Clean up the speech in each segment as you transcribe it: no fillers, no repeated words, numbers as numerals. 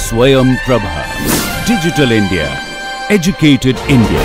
Swayam Prabha. Digital India. Educated India.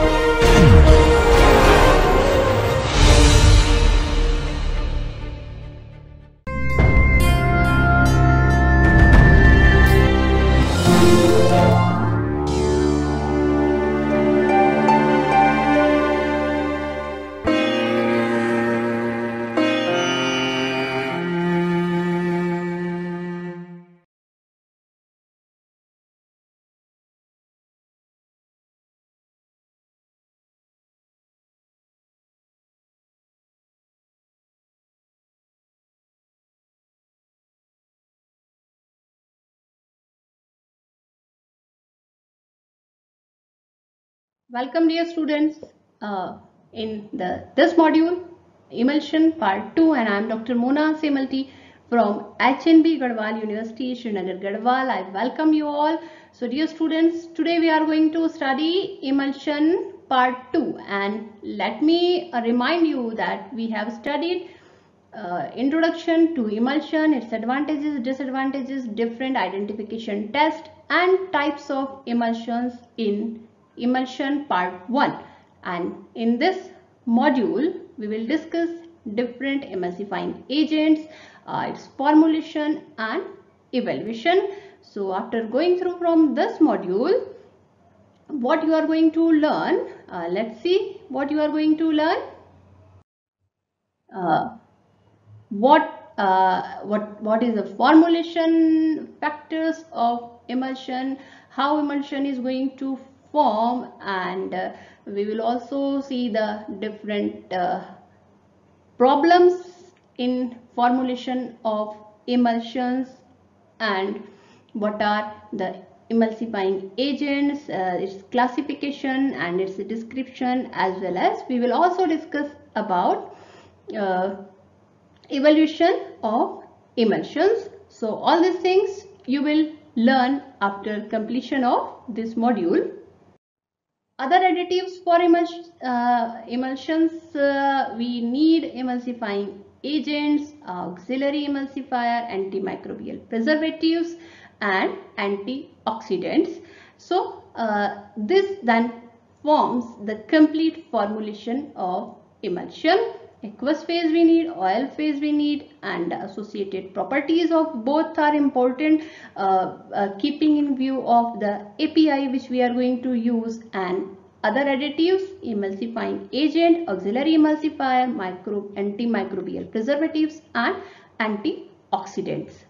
Welcome dear students in this module Emulsion Part 2, and I am Dr. Mona Semalti from HNB Garhwal University, Srinagar Garhwal. I welcome you all. So dear students, today we are going to study Emulsion Part 2, and let me remind you that we have studied introduction to emulsion, its advantages, disadvantages, different identification test and types of emulsions in emulsion part 1, and in this module we will discuss different emulsifying agents, its formulation and evaluation. So after going through from this module, what you are going to learn, let's see what you are going to learn. What is the formulation factors of emulsion, how emulsion is going to form, and we will also see the different problems in formulation of emulsions, and what are the emulsifying agents, its classification and its description, as well as we will also discuss about evaluation of emulsions. So all these things you will learn after completion of this module. Other additives for emulsions, we need emulsifying agents, auxiliary emulsifier, antimicrobial preservatives and antioxidants. So this then forms the complete formulation of emulsion. Aqueous phase we need, oil phase we need, and associated properties of both are important, keeping in view of the API which we are going to use, and other additives, emulsifying agent, auxiliary emulsifier, antimicrobial preservatives and antioxidants.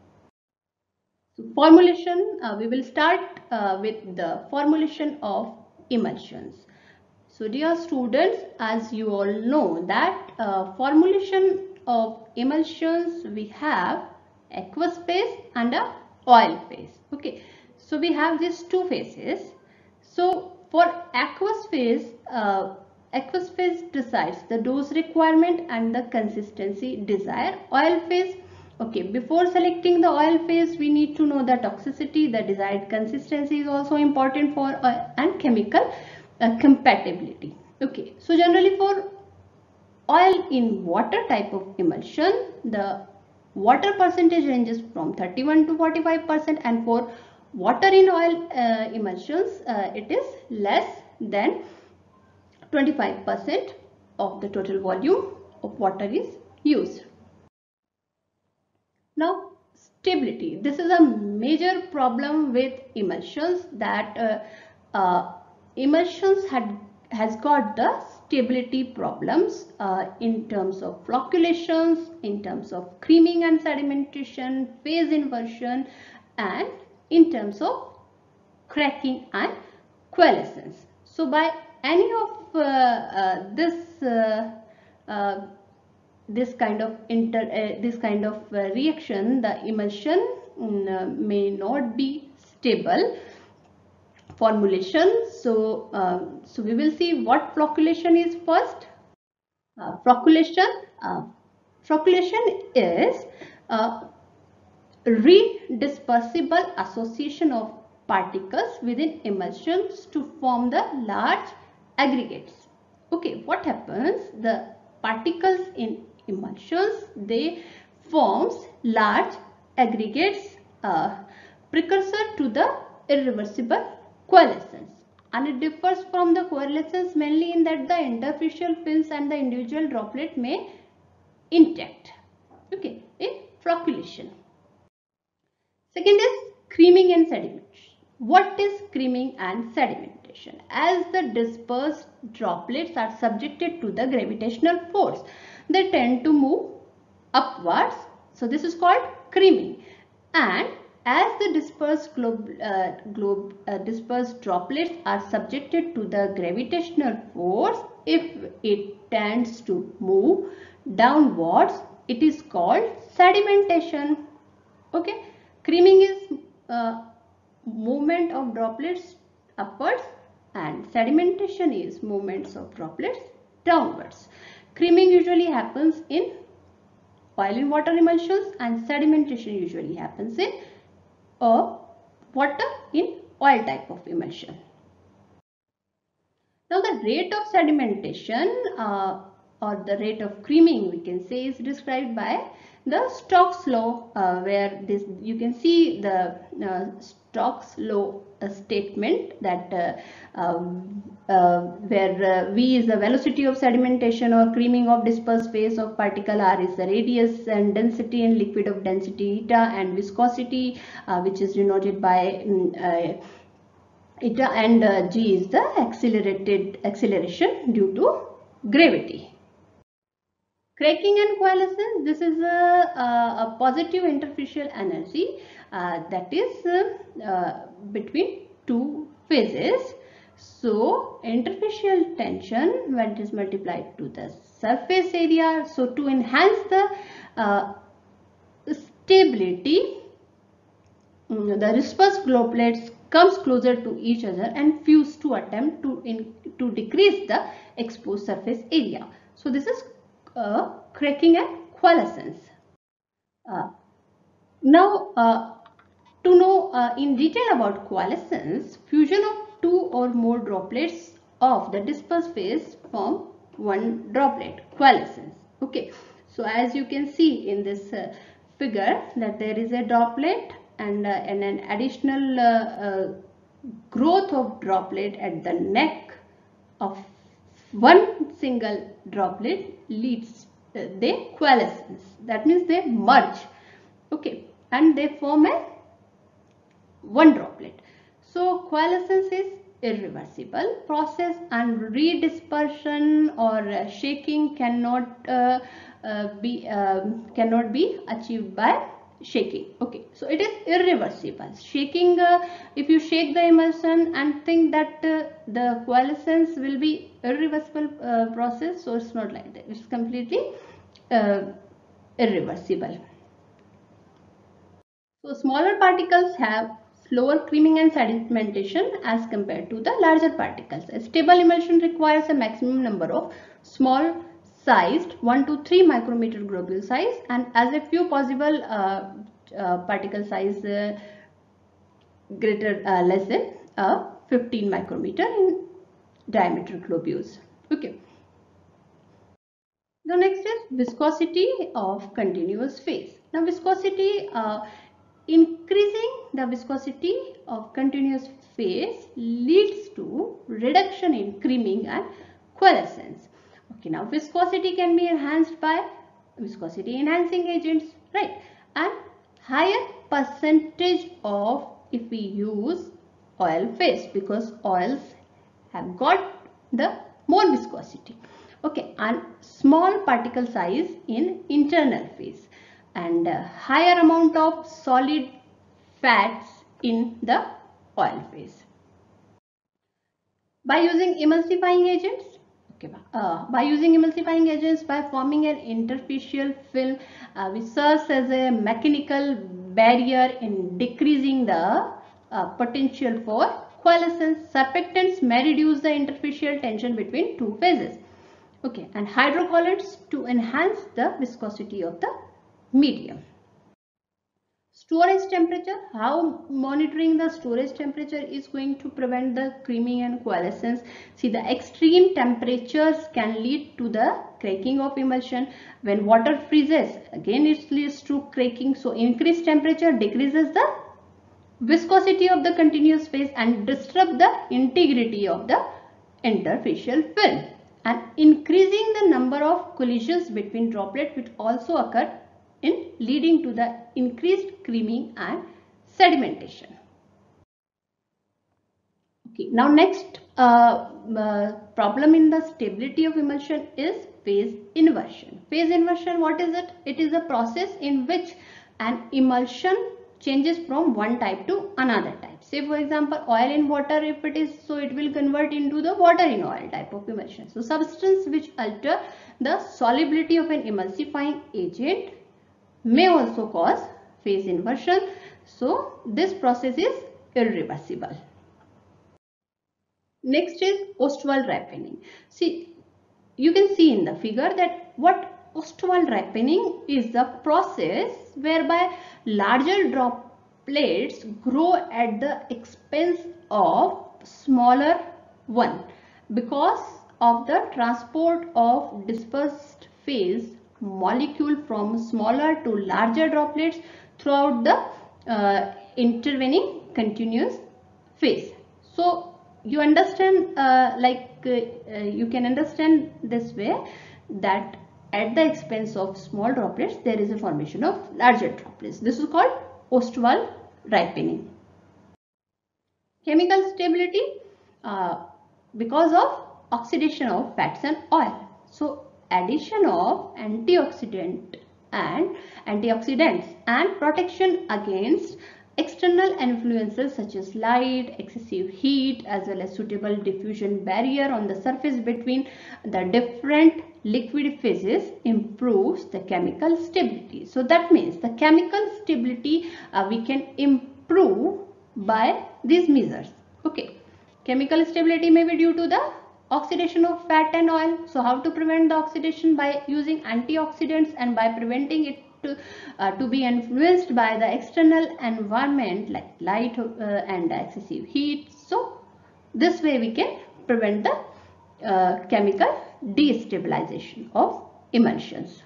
So formulation, we will start with the formulation of emulsions. So dear students, as you all know that formulation of emulsions, we have aqueous phase and a oil phase. Okay, so we have these two phases. So for aqueous phase decides the dose requirement and the consistency desired. Oil phase, okay, before selecting the oil phase we need to know the toxicity, the desired consistency is also important for and chemical compatibility. Okay, so generally for oil in water type of emulsion, the water percentage ranges from 31 to 45%, and for water in oil emulsions it is less than 25% of the total volume of water is used. Now stability, this is a major problem with emulsions, that emulsions has got the stability problems in terms of flocculations, in terms of creaming and sedimentation, phase inversion, and in terms of cracking and coalescence. So by any of this kind of reaction, the emulsion may not be stable formulation. So so we will see what flocculation is first. Flocculation is redispersible association of particles within emulsions to form the large aggregates. Okay, what happens? The particles in emulsions, they forms large aggregates precursor to the irreversible coalescence, and it differs from the coalescence mainly in that the interfacial films and the individual droplet may intact, okay, in flocculation. Second is creaming and sedimentation. What is creaming and sedimentation? As the dispersed droplets are subjected to the gravitational force, they tend to move upwards, so this is called creaming. And as the dispersed droplets are subjected to the gravitational force, if it tends to move downwards, it is called sedimentation. Okay, creaming is movement of droplets upwards and sedimentation is movements of droplets downwards. Creaming usually happens in oil in water emulsions and sedimentation usually happens in water in oil type of emulsion. Now the rate of sedimentation or the rate of creaming, we can say, is described by the Stokes law, where this you can see the Stokes law statement that where V is the velocity of sedimentation or creaming of dispersed phase of particle, R is the radius and density in liquid of density eta, and viscosity which is denoted by eta, and G is the acceleration due to gravity. Cracking and coalescence, this is a positive interfacial energy that is between two phases. So interfacial tension, when it is multiplied to the surface area, so to enhance the stability, the dispersed droplets comes closer to each other and fuse to attempt to decrease the exposed surface area. So this is cracking and coalescence. Now to know in detail about coalescence, fusion of two or more droplets of the dispersed phase form one droplet, coalescence. Okay, so as you can see in this figure that there is a droplet and an additional growth of droplet at the neck of one single droplet leads they coalescence, that means they merge, okay, and they form a one droplet. So coalescence is irreversible process and redispersion or shaking cannot be achieved by shaking. Okay, so it is irreversible. Shaking, if you shake the emulsion and think that the coalescence will be irreversible process, so it's not like that. It's completely irreversible. So smaller particles have slower creaming and sedimentation as compared to the larger particles. A stable emulsion requires a maximum number of small sized 1 to 3 micrometer globule size and as a few possible particle size greater less than 15 micrometer in diameter globules. Okay. The next is viscosity of continuous phase. Now viscosity, increasing the viscosity of continuous phase leads to reduction in creaming and coalescence. Okay, now viscosity can be enhanced by viscosity enhancing agents, right? And higher percentage of if we use oil phase, because oils have got the more viscosity. Okay, and small particle size in internal phase and higher amount of solid fats in the oil phase. By using emulsifying agents, okay, by forming an interfacial film which serves as a mechanical barrier in decreasing the potential for coalescence. Surfactants may reduce the interfacial tension between two phases. Okay, and hydrocolloids to enhance the viscosity of the medium. Storage temperature, how monitoring the storage temperature is going to prevent the creaming and coalescence. See, the extreme temperatures can lead to the cracking of emulsion. When water freezes, again it leads to cracking. So increased temperature decreases the viscosity of the continuous phase and disrupt the integrity of the interfacial film, and increasing the number of collisions between droplets which also occur in leading to the increased creaming and sedimentation. Okay, now next problem in the stability of emulsion is phase inversion. Phase inversion, what is it? It is a process in which an emulsion changes from one type to another type. Say for example, oil in water, if it is, so it will convert into the water in oil type of emulsion. So substance which alter the solubility of an emulsifying agent may also cause phase inversion. So this process is irreversible. Next is Ostwald ripening. See, you can see in the figure that what Ostwald ripening is the process whereby larger droplets grow at the expense of smaller one because of the transport of dispersed phase molecule from smaller to larger droplets throughout the intervening continuous phase. So you understand, you can understand this way, that at the expense of small droplets there is a formation of larger droplets. This is called Ostwald ripening. Chemical stability because of oxidation of fats and oil. So addition of antioxidants and protection against external influences such as light, excessive heat, as well as suitable diffusion barrier on the surface between the different liquid phases improves the chemical stability. So that means the chemical stability we can improve by these measures. Okay, chemical stability may be due to the oxidation of fat and oil. So how to prevent the oxidation? By using antioxidants and by preventing it to be influenced by the external environment like light and excessive heat. So this way we can prevent the chemical destabilization of emulsions.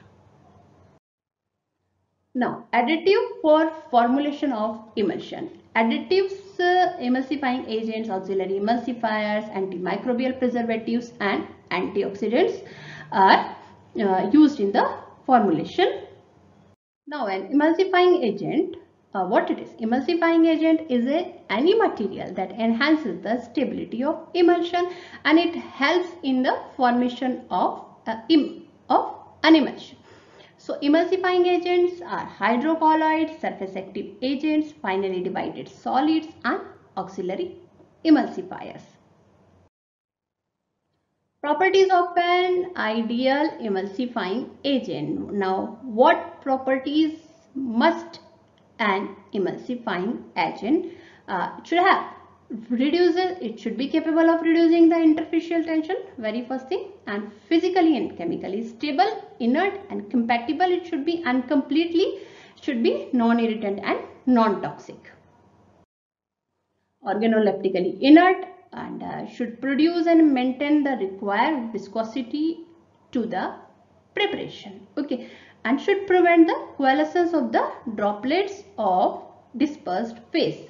Now, additive for formulation of emulsion. Additives, emulsifying agents, auxiliary emulsifiers, antimicrobial preservatives and antioxidants are used in the formulation. Now, an emulsifying agent, what it is? Emulsifying agent is any material that enhances the stability of emulsion, and it helps in the formation of an emulsion. So emulsifying agents are hydrocolloids, surface active agents, finely divided solids and auxiliary emulsifiers. Properties of an ideal emulsifying agent. Now, what properties must an emulsifying agent should have? It should be capable of reducing the interfacial tension, very first thing, and physically and chemically stable, inert and compatible it should be, and completely should be non-irritant and non-toxic. Organoleptically inert, and should produce and maintain the required viscosity to the preparation. Okay, and should prevent the coalescence of the droplets of dispersed phase.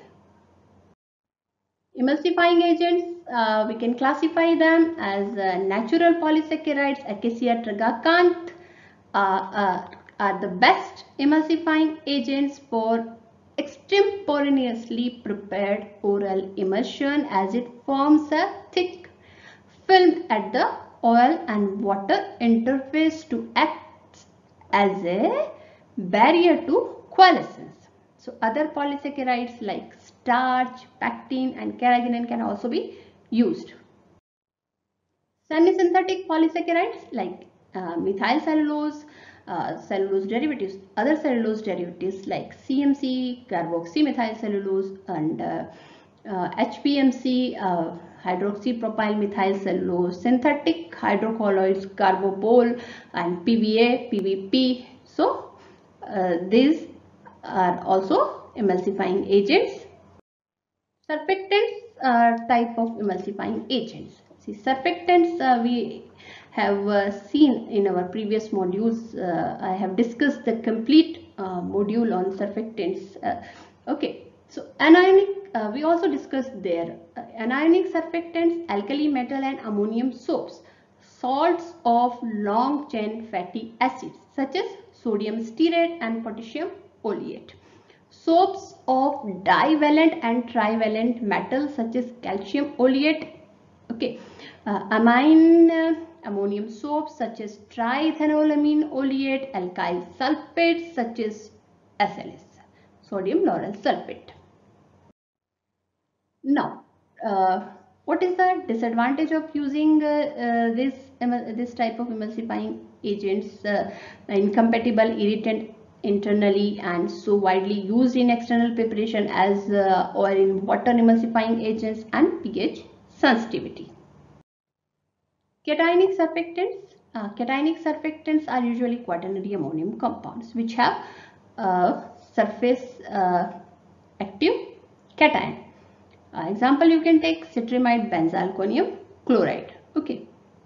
Emulsifying agents, we can classify them as natural polysaccharides. Acacia tragacanth are the best emulsifying agents for extemporaneously prepared oral emulsion, as it forms a thick film at the oil and water interface to act as a barrier to coalescence. So other polysaccharides like starch, pectin and carrageenan can also be used. Semi-synthetic polysaccharides like methyl cellulose, cellulose derivatives, other cellulose derivatives like CMC, carboxymethyl cellulose, and HPMC, hydroxypropyl methyl cellulose, synthetic hydrocolloids, carbopol and PVA, PVP. So these are also emulsifying agents. Surfactants are type of emulsifying agents. See, surfactants we have seen in our previous modules. I have discussed the complete module on surfactants. Okay, So anionic, we also discussed there, anionic surfactants, alkali metal and ammonium soaps, salts of long chain fatty acids such as sodium stearate and potassium oleate, soaps of divalent and trivalent metals such as calcium oleate, okay, ammonium soaps such as triethanolamine oleate, alkyl sulfates such as SLS, sodium lauryl sulfate. Now, what is the disadvantage of using this type of emulsifying agents, incompatible irritant internally and so widely used in external preparation as or in water emulsifying agents, and pH sensitivity? Cationic surfactants. Cationic surfactants are usually quaternary ammonium compounds which have surface active cation. Example, you can take cetrimide benzalkonium chloride. Okay.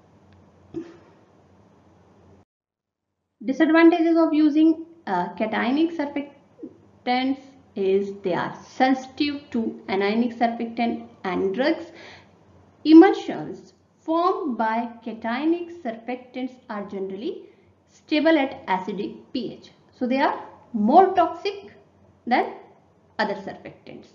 Disadvantages of using cationic surfactants is they are sensitive to anionic surfactant and drugs. Emulsions formed by cationic surfactants are generally stable at acidic pH. So they are more toxic than other surfactants.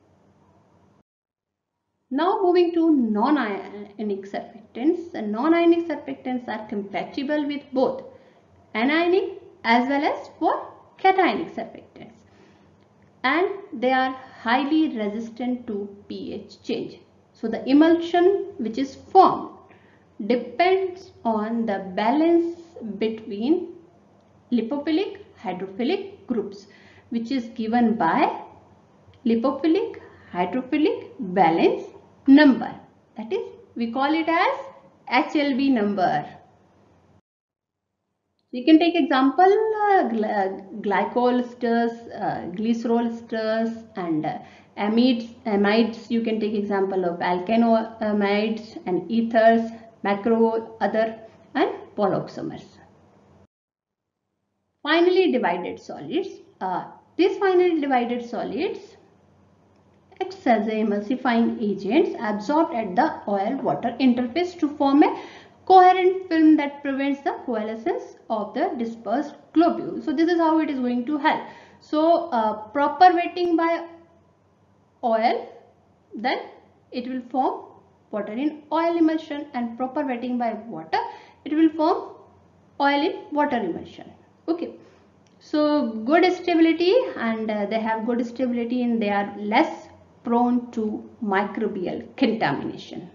Now moving to non-ionic surfactants. Non-ionic surfactants are compatible with both anionic as well as for cationic surfactants, and they are highly resistant to pH change. So the emulsion which is formed depends on the balance between lipophilic hydrophilic groups, which is given by lipophilic hydrophilic balance number. That is, we call it as HLB number. You can take example glycol esters, glycerol esters, and amides. You can take example of alkanoamides and ethers, macro other, and polyoxomers. Finally divided solids. These finally divided solids acts as emulsifying agents absorbed at the oil-water interface to form a coherent film that prevents the coalescence of the dispersed globules. So this is how it is going to help. So proper wetting by oil, then it will form water in oil emulsion, and proper wetting by water, it will form oil in water emulsion. Okay. So good stability, and they have good stability and they are less prone to microbial contamination.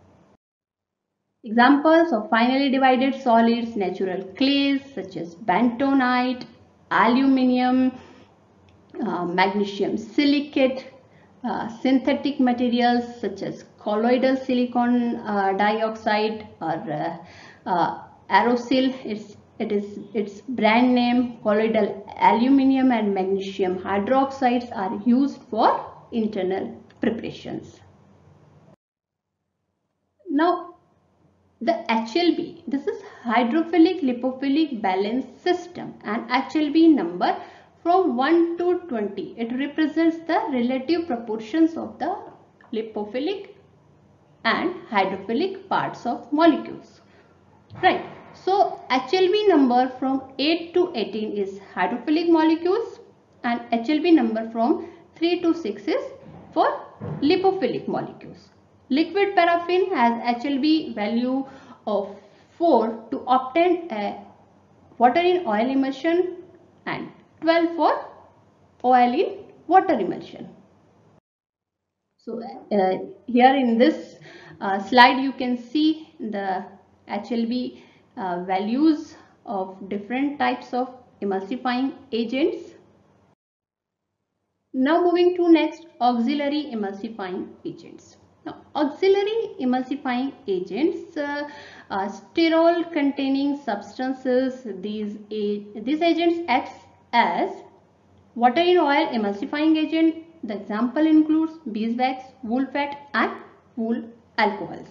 Examples of finally divided solids: natural clays such as bentonite, aluminium, magnesium silicate, synthetic materials such as colloidal silicon dioxide or aerosil. Its brand name. Colloidal aluminium and magnesium hydroxides are used for internal preparations. Now the HLB, this is hydrophilic lipophilic balance system, and HLB number from 1 to 20. It represents the relative proportions of the lipophilic and hydrophilic parts of molecules. Right. So HLB number from 8 to 18 is hydrophilic molecules, and HLB number from 3 to 6 is for lipophilic molecules. Liquid paraffin has HLB value of 4 to obtain a water in oil emulsion, and 12 for oil in water emulsion. So here in this slide you can see the HLB values of different types of emulsifying agents. Now moving to next, auxiliary emulsifying agents. Now, auxiliary emulsifying agents, sterol containing substances. These agents act as water in oil emulsifying agent. The example includes beeswax, wool fat, and wool alcohols.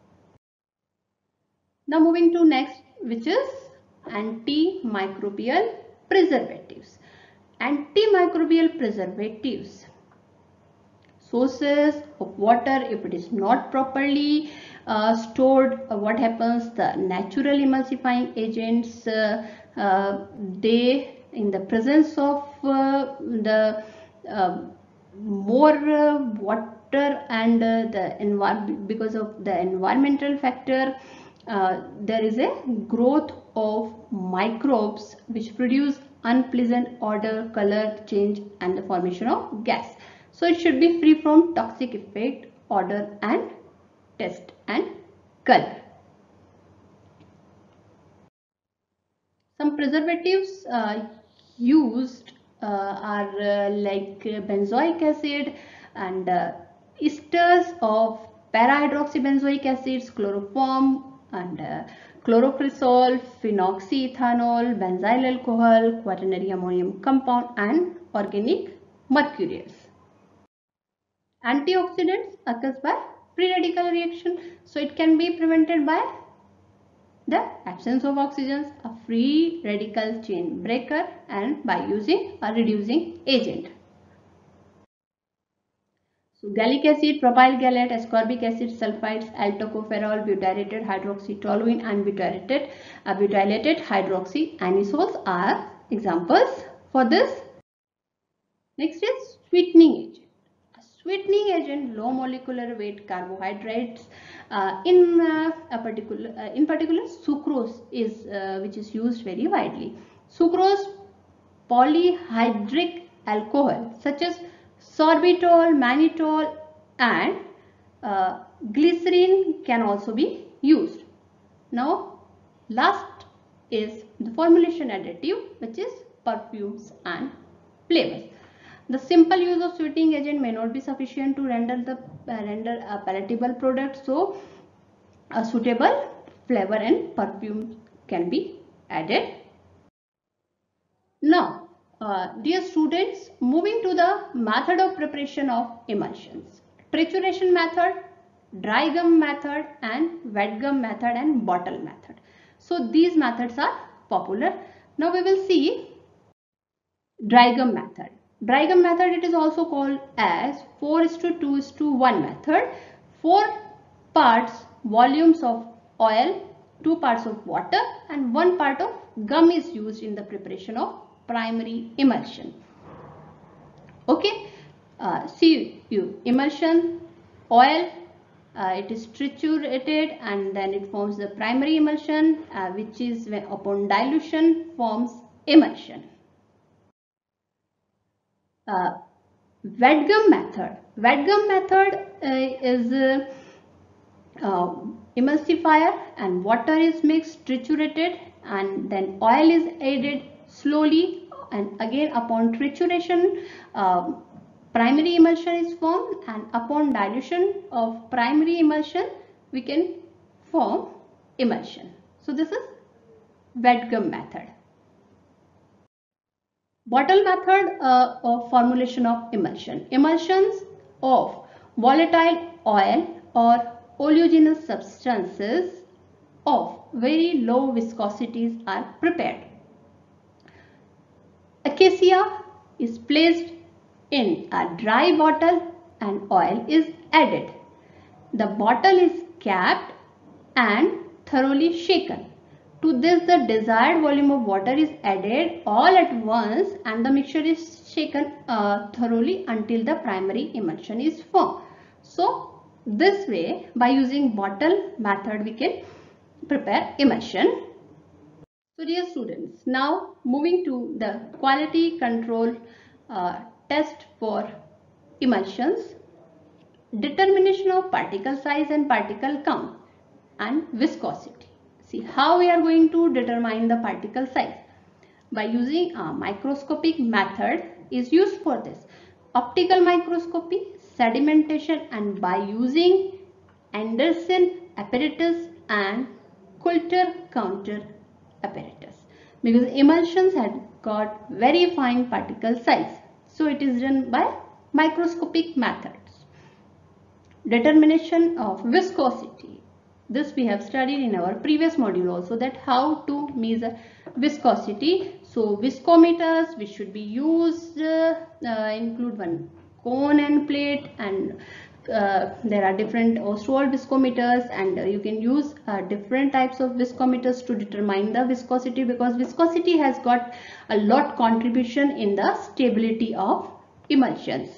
Now moving to next, which is antimicrobial preservatives. Antimicrobial preservatives sources of water, if it is not properly stored, what happens? The natural emulsifying agents, they in the presence of the more water and the environment, because of the environmental factor, there is a growth of microbes which produce unpleasant odor, color change, and the formation of gas. So it should be free from toxic effect, odor and taste and color. Some preservatives used are like benzoic acid and esters of para-hydroxybenzoic acids, chloroform and chlorocresol, phenoxyethanol, benzyl alcohol, quaternary ammonium compound and organic mercurials. Antioxidants occurs by free radical reaction, so it can be prevented by the absence of oxygens, a free radical chain breaker, and by using a reducing agent. So gallic acid, propyl gallate, ascorbic acid, sulfides, altocopherol, butyrated hydroxytoluene and butylated hydroxyanisols are examples for this. Next is sweetening agent. A sweetening agent, low molecular weight carbohydrates, in particular sucrose is which is used very widely. Sucrose, polyhydric alcohol such as sorbitol, mannitol and glycerin can also be used. Now last is the formulation additive, which is perfumes and flavors. The simple use of sweetening agent may not be sufficient to render a palatable product, so a suitable flavor and perfume can be added. Now, dear students, moving to the method of preparation of emulsions: trituration method, dry gum method and wet gum method and bottle method. So these methods are popular. Now we will see dry gum method. Dry gum method, it is also called as 4:2:1 method. 4 parts volumes of oil, 2 parts of water and 1 part of gum is used in the preparation of primary emulsion. Okay, see you emulsion, oil, it is triturated and then it forms the primary emulsion, which is upon dilution forms emulsion. Wet gum method. Wet gum method is emulsifier and water is mixed, triturated and then oil is added slowly, and again upon trituration primary emulsion is formed, and upon dilution of primary emulsion we can form emulsion. So this is wet gum method. Bottle method of formulation of emulsion. Emulsions of volatile oil or oleaginous substances of very low viscosities are prepared. Acacia is placed in a dry bottle and oil is added. The bottle is capped and thoroughly shaken. To this, the desired volume of water is added all at once and the mixture is shaken thoroughly until the primary emulsion is formed. So this way, by using bottle method, we can prepare emulsion. So dear students, now moving to the quality control test for emulsions: determination of particle size and particle count and viscosity. See how we are going to determine the particle size. By using a microscopic method is used for this: optical microscopy, sedimentation, and by using Anderson apparatus and Coulter counter apparatus, because emulsions had got very fine particle size. So it is done by microscopic methods. Determination of viscosity. This we have studied in our previous module also, that how to measure viscosity. So viscometers which should be used include one cone and plate, and there are different Ostwald viscometers, and you can use different types of viscometers to determine the viscosity, because viscosity has got a lot contribution in the stability of emulsions.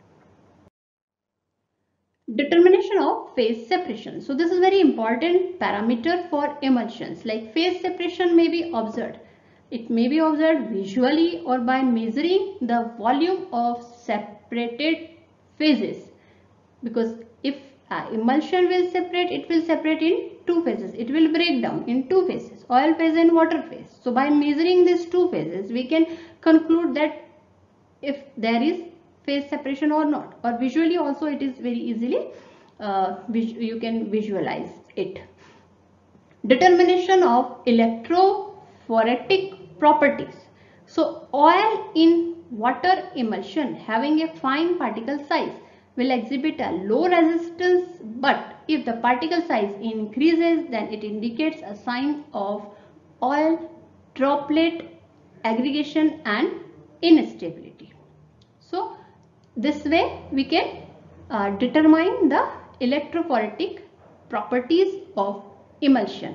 Determination of phase separation. So this is very important parameter for emulsions. Like phase separation may be observed. It may be observed visually or by measuring the volume of separated phases. Because if emulsion will separate, it will separate in two phases. It will break down in two phases, oil phase and water phase. So by measuring these two phases, we can conclude that if there is phase separation or not, or visually also it is very easily you can visualize it. Determination of electrophoretic properties. So oil in water emulsion having a fine particle size will exhibit a low resistance, but if the particle size increases, then it indicates a sign of oil droplet aggregation and instability. So this way we can determine the electrophoretic properties of emulsion.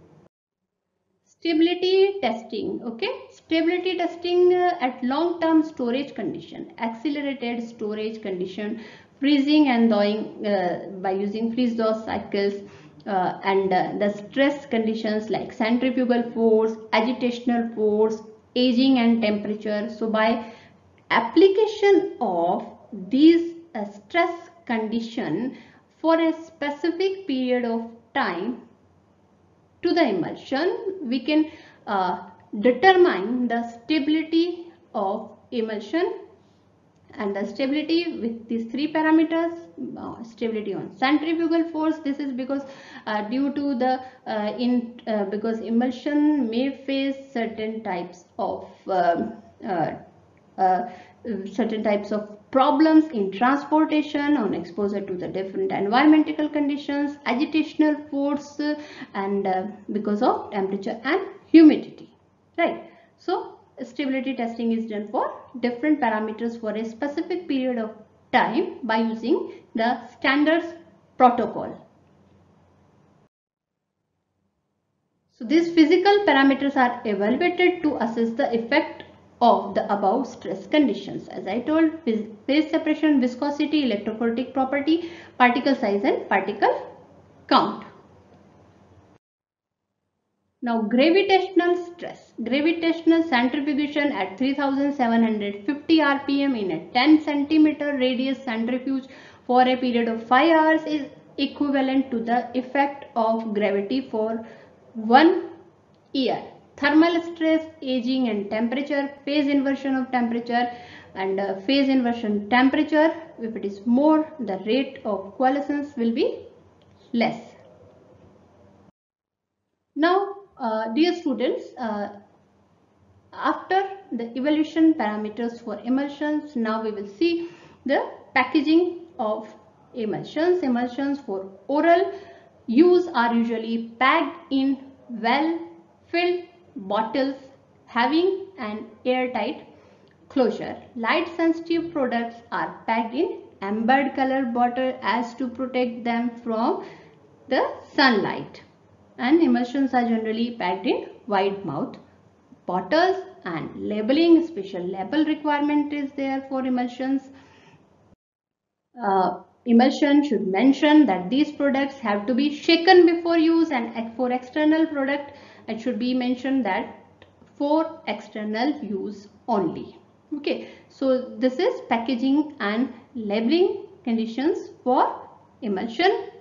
Stability testing. Okay, stability testing at long term storage condition, accelerated storage condition, freezing and thawing by using freeze-thaw cycles, and the stress conditions like centrifugal force, agitational force, aging and temperature. So by application of these stress condition for a specific period of time to the emulsion, we can determine the stability of emulsion. And the stability with these three parameters, stability on centrifugal force. This is because due to the because emulsion may face certain types of problems in transportation on exposure to the different environmental conditions, agitational force, and because of temperature and humidity, right? So stability testing is done for different parameters for a specific period of time by using the standards protocol. So these physical parameters are evaluated to assess the effect of the above stress conditions. As I told, phase separation, viscosity, electrophoretic property, particle size and particle count. Now gravitational stress. Gravitational centrifugation at 3750 rpm in a 10 centimeter radius centrifuge for a period of 5 hours is equivalent to the effect of gravity for 1 year. Thermal stress, aging and temperature, phase inversion of temperature, and phase inversion temperature, if it is more, the rate of coalescence will be less. Now dear students, after the evaluation parameters for emulsions, now we will see the packaging of emulsions. Emulsions for oral use are usually packed in well-filled bottles having an airtight closure. Light sensitive products are packed in ambered color bottle as to protect them from the sunlight. And emulsions are generally packed in wide mouth bottles, and labeling, special label requirement is there for emulsions. Emulsion should mention that these products have to be shaken before use, and for external product it should be mentioned that for external use only. Okay, so this is packaging and labeling conditions for emulsion.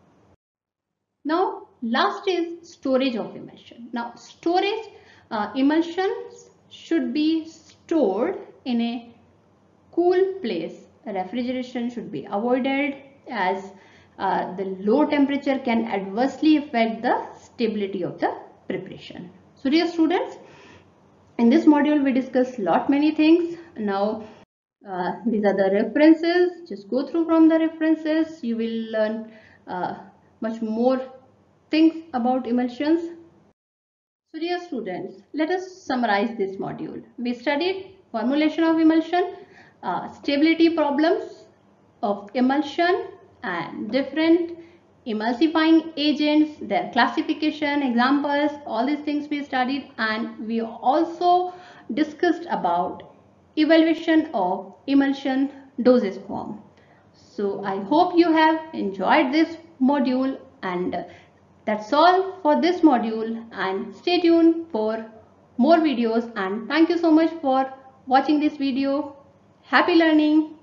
Now last is storage of emulsion. Now storage, emulsions should be stored in a cool place. Refrigeration should be avoided as the low temperature can adversely affect the stability of the preparation. So dear students, in this module we discussed many things. Now these are the references. Just go through from the references. You will learn much more things about emulsions. So dear students, let us summarize this module. We studied formulation of emulsion, stability problems of emulsion and different emulsifying agents, their classification, examples, all these things we studied, and we also discussed about evaluation of emulsion dosage form. So I hope you have enjoyed this module, and that's all for this module, and stay tuned for more videos, and thank you so much for watching this video. Happy learning.